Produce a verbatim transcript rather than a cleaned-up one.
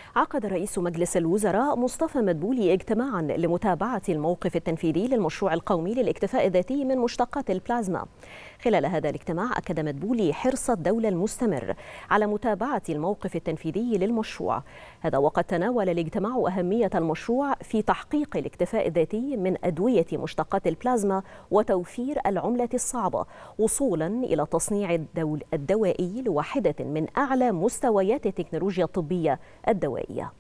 عقد رئيس مجلس الوزراء مصطفى مدبولي اجتماعا لمتابعة الموقف التنفيذي للمشروع القومي للاكتفاء الذاتي من مشتقات البلازما. خلال هذا الاجتماع أكد مدبولي حرص الدولة المستمر على متابعة الموقف التنفيذي للمشروع، هذا وقد تناول الاجتماع أهمية المشروع في تحقيق الاكتفاء الذاتي من أدوية مشتقات البلازما وتوفير العملة الصعبة وصولا إلى تصنيع الدوائي لواحدة من أعلى مستويات التكنولوجيا الطبية الدوائية.